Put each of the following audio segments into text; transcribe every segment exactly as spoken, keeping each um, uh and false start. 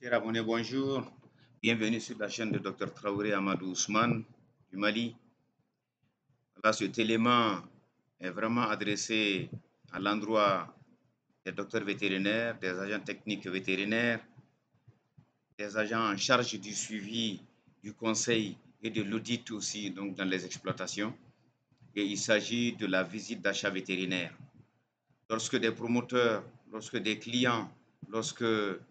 Chers abonnés, bonjour. Bienvenue sur la chaîne de Docteur Traoré Amadou Ousmane du Mali. Là, cet élément est vraiment adressé à l'endroit des docteurs vétérinaires, des agents techniques vétérinaires, des agents en charge du suivi, du conseil et de l'audit aussi donc dans les exploitations. Et il s'agit de la visite d'achat vétérinaire. Lorsque des promoteurs, lorsque des clients, lorsque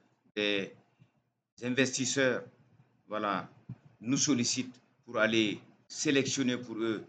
des investisseurs voilà, nous sollicitent pour aller sélectionner pour eux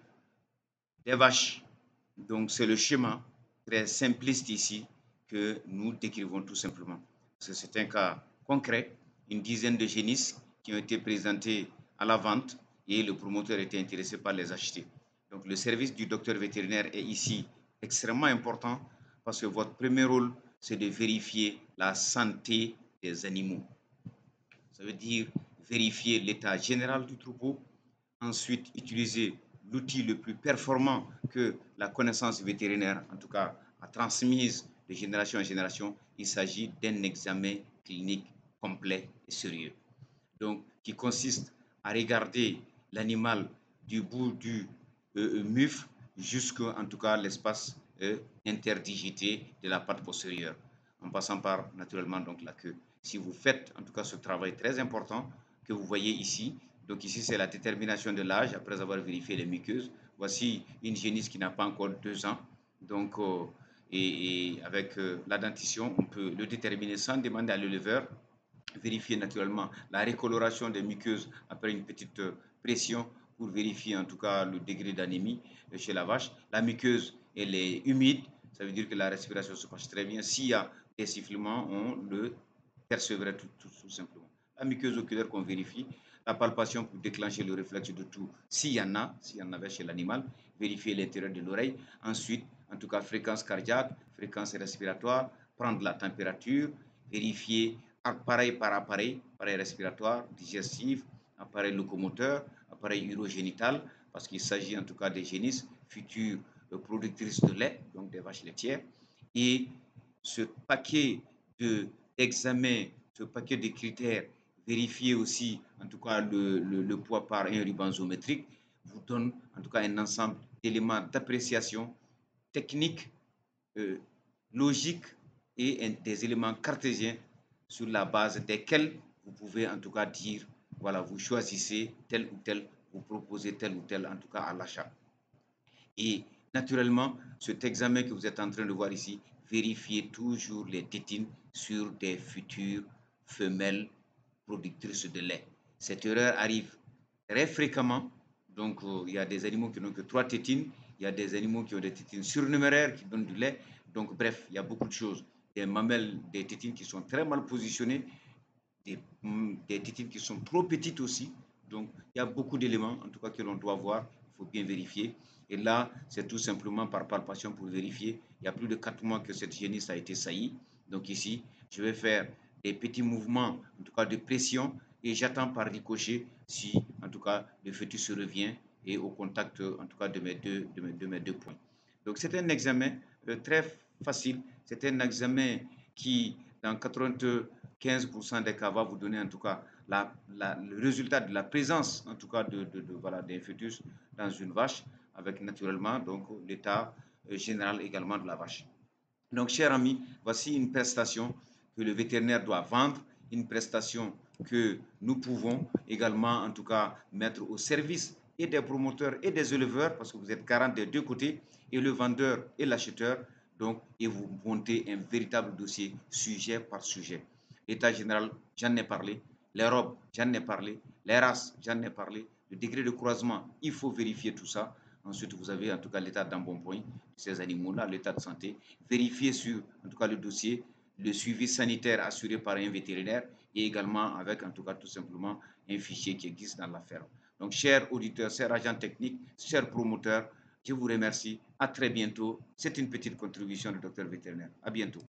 des vaches. Donc, c'est le schéma très simpliste ici que nous décrivons tout simplement. C'est un cas concret, une dizaine de génisses qui ont été présentés à la vente et le promoteur était intéressé par les acheter. Donc, le service du docteur vétérinaire est ici extrêmement important parce que votre premier rôle, c'est de vérifier la santé des animaux. Ça veut dire vérifier l'état général du troupeau, ensuite utiliser l'outil le plus performant que la connaissance vétérinaire, en tout cas, a transmise de génération en génération. Il s'agit d'un examen clinique complet et sérieux. Donc, qui consiste à regarder l'animal du bout du euh, mufle jusqu'à, en tout cas, l'espace euh, interdigité de la patte postérieure, en passant par, naturellement, donc la queue. Si vous faites, en tout cas, ce travail très important que vous voyez ici, donc ici, c'est la détermination de l'âge après avoir vérifié les muqueuses. Voici une génisse qui n'a pas encore deux ans. Donc, euh, et, et, avec euh, la dentition, on peut le déterminer sans demander à l'éleveur. Vérifier naturellement la recoloration des muqueuses après une petite pression pour vérifier en tout cas le degré d'anémie chez la vache. La muqueuse, elle est humide, ça veut dire que la respiration se passe très bien. S'il y a des sifflements, on le percevrait tout, tout, tout simplement. La muqueuse oculaire qu'on vérifie, la palpation pour déclencher le réflexe de tout, s'il y en a, s'il y en avait chez l'animal, vérifier l'intérieur de l'oreille. Ensuite, en tout cas, fréquence cardiaque, fréquence respiratoire, prendre la température, vérifier appareil par appareil, appareil respiratoire, digestif, appareil locomoteur, appareil urogénital, parce qu'il s'agit en tout cas des génisses futures productrices de lait, donc des vaches laitières. Et ce paquet d'examens, de, ce paquet de critères, vérifier aussi en tout cas le, le, le poids par un ruban zoométrique, vous donne en tout cas un ensemble d'éléments d'appréciation technique, euh, logique et des éléments cartésiens sur la base desquels vous pouvez en tout cas dire, voilà, vous choisissez tel ou tel, vous proposez tel ou tel, en tout cas à l'achat. Et naturellement, cet examen que vous êtes en train de voir ici, vérifiez toujours les tétines sur des futures femelles productrices de lait. Cette erreur arrive très fréquemment. Donc, euh, il y a des animaux qui n'ont que trois tétines, il y a des animaux qui ont des tétines surnuméraires qui donnent du lait. Donc, bref, il y a beaucoup de choses. Des mamelles, des tétines qui sont très mal positionnées, des, des tétines qui sont trop petites aussi. Donc, il y a beaucoup d'éléments, en tout cas, que l'on doit voir. Il faut bien vérifier. Et là, c'est tout simplement par palpation pour vérifier. Il y a plus de quatre mois que cette génisse a été saillie. Donc ici, je vais faire des petits mouvements, en tout cas de pression, et j'attends par ricochet si, en tout cas, le fœtus se revient et au contact, en tout cas, de mes deux, de mes, de mes deux points. Donc, c'est un examen euh, très facile. C'est un examen qui, dans quatre-vingt-quinze pour cent des cas, va vous donner, en tout cas, la, la, le résultat de la présence, en tout cas, de, de, de voilà, d'un fœtus dans une vache, avec naturellement donc l'état euh, général également de la vache. Donc, chers amis, voici une prestation que le vétérinaire doit vendre, une prestation que nous pouvons également, en tout cas, mettre au service et des promoteurs et des éleveurs, parce que vous êtes garant des deux côtés, et le vendeur et l'acheteur, donc, et vous montez un véritable dossier sujet par sujet. L'état général, j'en ai parlé. Les robes, j'en ai parlé. Les races, j'en ai parlé. Le degré de croisement, il faut vérifier tout ça. Ensuite, vous avez en tout cas l'état d'embonpoint de ces animaux-là, l'état de santé. Vérifier sur, en tout cas, le dossier, le suivi sanitaire assuré par un vétérinaire et également avec, en tout cas, tout simplement, un fichier qui existe dans la ferme. Donc, chers auditeurs, chers agents techniques, chers promoteurs, je vous remercie. À très bientôt. C'est une petite contribution du docteur vétérinaire. À bientôt.